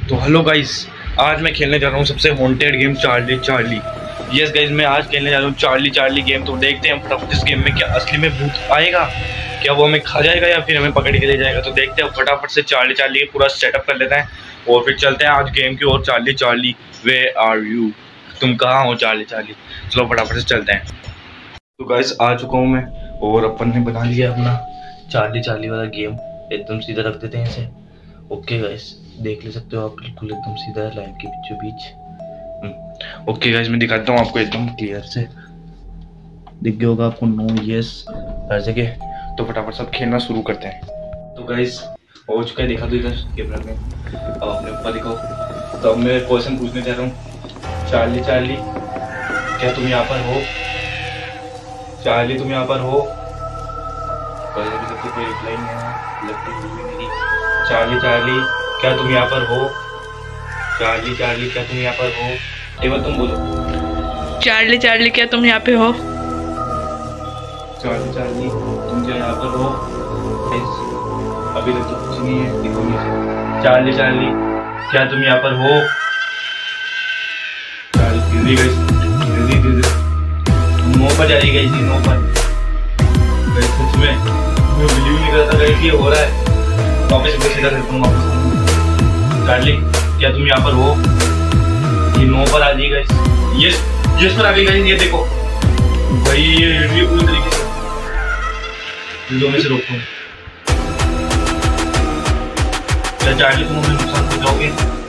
तो hello guys, आज मैं खेलने जा रहा हूँ सबसे haunted game Charlie Charlie. Yes guys, मैं आज खेलने जा रहा हूँ चार्ली चार्ली गेम। तो देखते हैं फटाफट इस गेम में क्या असली में भूत आएगा, क्या वो हमें खा जाएगा या फिर हमें पकड़ के ले जाएगा। तो देखते हैं फटाफट से चार्ली चार्ली पूरा सेटअप कर लेते हैं और फिर चलते हैं आज गेम की ओर। Charlie Charlie where are you, तुम कहाँ हो चार्ली चार्ली। चलो फटाफट से चलते हैं। तो गाइस आ चुका हूँ मैं और अपन ने बना लिया अपना चार्ली चार्ली वाला गेम। एकदम सीधा रख देते हैं इसे। ओके गाइस, देख ले सकते हो आप, बिल्कुल एकदम सीधा है, लाइट के बीचों बीच। ओके गाइस, मैं दिखाता हूँ आपको एकदम क्लियर से, दिख गया होगा आपको। नो यस हर जगह। तो फटाफट सब खेलना शुरू करते हैं। तो गाइस हो चुका है, दिखा दो इधर कैमरा में, अब अपने ऊपर दिखाओ। तो अब मैं क्वेश्चन पूछने जा रहा हूँ, चार्ली चार्ली क्या तुम यहाँ पर हो? चार्ली तुम यहाँ पर हो? कोई रिप्लाई नहीं है, लगती है मेरी। चार्ली चार्ली क्या तुम यहाँ पर हो? चार्ली चार्ली क्या तुम यहाँ पर हो? एक बार तुम बोलो, चार्ली चार्ली क्या तुम यहाँ पे हो? चार्ली चार्ली तुम क्या यहाँ पर हो? अभी तक तो कुछ नहीं है, देखो मुझे। चार्ली चार्ली क्या तुम यहाँ पर हो? चार्ली दीदी नो पर जा रही गई थी, नो पर। सच में बिलीव नहीं कर रहा था ये हो रहा है। वापस सीधा करता हूँ वापस। चार्ली क्या तुम यहाँ पर हो? ये नो पर आ जाएगा, ये पर आ गई गाइस। ये देखो भाई, ये पूरी तरीके से दो में से रोकता हूँ। क्या चार्ली तुम हमें नुकसान पहुंचाओगे?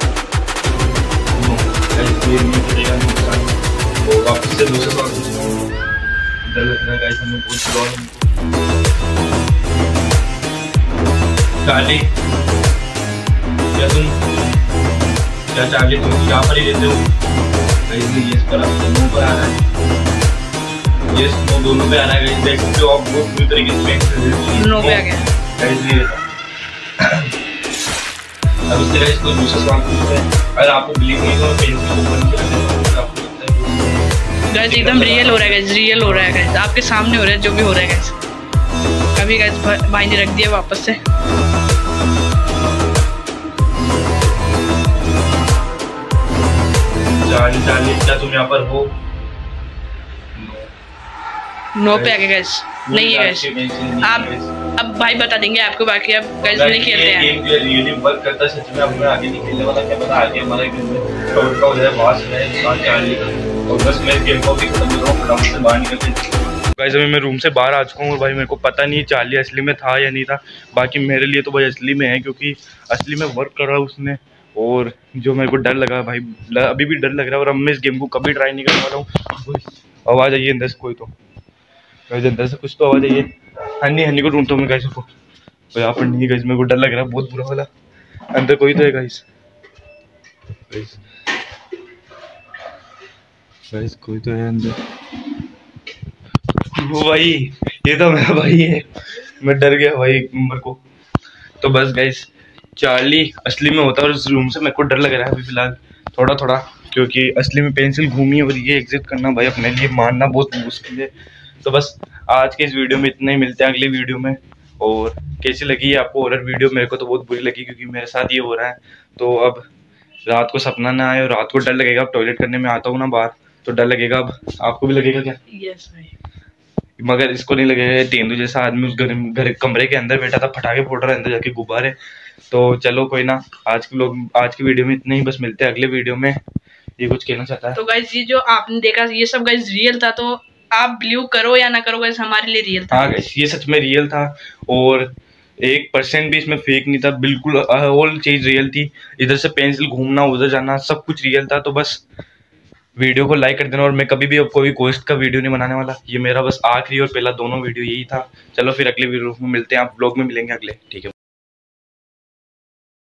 ये नहीं पड़ेगा नुकसान। तो वापस से दूसरे सवाल डर लग रहा है गाइस, हमें बहुत बुरा। चार्ली क्या तुम, क्या चार्ली तुम यहाँ पर ही रहते हो? यस पर नो पर आ रहा है, यस नो दोनों पे आ रहा है। देख सकते हो आप, बहुत पूरी तरीके से नो पे आ गया। नहीं रहता। अब इससे गाइस कोई दूसरा सवाल पूछते हैं, अगर आपको बिलीव नहीं तो पेंसिल को बंद कर देना। आपको लगता है गाइस एकदम रियल हो रहा है गाइस, रियल हो रहा है गाइस, आपके सामने हो रहा है जो भी हो रहा है गाइस। अभी गाइस भाई ने रख दिया वापस से। चार्ली चार्ली क्या तुम यहाँ पर हो? नो पे आ गया गाइस, नहीं है गाइस। आप अब भाई बता देंगे आपको, बाकी अब गाइस नहीं खेलते हैं। गेम रियली वर्क करता है सच में। अब मैं आगे नहीं खेलने वाला, क्या पता आगे हमारे गेम में शॉर्ट का हो जाए, बास है चार्ली का। और बस मैं गेम को भी खत्म कर रहा हूँ, फटाफट से बाहर निकलते। गाइस अभी मैं रूम से बाहर आ चुका हूँ और भाई मेरे को पता नहीं चार्ली असली में था या नहीं था। बाकी मेरे लिए तो भाई असली में है, क्योंकि असली में वर्क कर रहा है उसने। और जो मेरे को डर लगा भाई, अभी भी डर लग रहा है। और अब मैं इस गेम को कभी ट्राई नहीं करने वाला हूँ। आवाज़ आई अंदर से, कोई तो अंदर से कुछ तो आवाज़ आई है। हनी हनी को ढूंढता हूँ मैं गाइस को। तो यहाँ पर नहीं गाइस, मेरे को डर लग रहा है बहुत बुरा वाला। अंदर कोई तो है गाइस, गाइस कोई तो है अंदर। वो भाई, ये तो मेरा भाई है। मैं डर गया भाई नंबर को। तो बस गाइस, चार्ली असली में होता है और इस रूम से मेरे को डर लग रहा है अभी फिलहाल थोड़ा थोड़ा, क्योंकि असली में पेंसिल घूमी और ये एग्जिट करना भाई अपने लिए मानना बहुत मुश्किल है। तो बस आज के इस वीडियो में इतना ही, मिलते हैं अगली वीडियो में। और कैसी लगी है आपको हॉरर वीडियो? मेरे को तो बहुत बुरी लगी, क्योंकि मेरे साथ ये हो रहा है। तो अब रात को सपना ना आए और रात को डर लगेगा। अब टॉयलेट करने में आता हूँ ना बाहर, तो डर लगेगा। अब आपको भी लगेगा क्या? यस भाई। मगर इसको नहीं लगेगा, तेंदू जैसा आदमी उस घर कमरे के अंदर बैठा था, फटाके फोड़ रहा है अंदर जाके गुब्बारे। तो चलो कोई ना, आज की वीडियो में इतना ही। बस मिलते हैं अगले वीडियो में। ये कुछ कहना चाहता है? तो गाइस ये जो आपने देखा ये सब गाइस रियल था, तो आप बिलीव करो या ना करो गाइस, हमारे लिए रियल था। हाँ गाइस, ये सच में रियल था और 1% भी इसमें फेक नहीं था। बिल्कुल ऑल चीज रियल थी। इधर से पेंसिल घूमना, उधर जाना, सब कुछ रियल था। तो बस वीडियो को लाइक कर देना। और मैं कभी भी अब कोई कोस्ट का वीडियो नहीं बनाने वाला, ये मेरा बस आखिरी और पहला दोनों वीडियो यही था। चलो फिर अगले वीडियो में मिलते हैं, आप ब्लॉग में मिलेंगे अगले, ठीक है।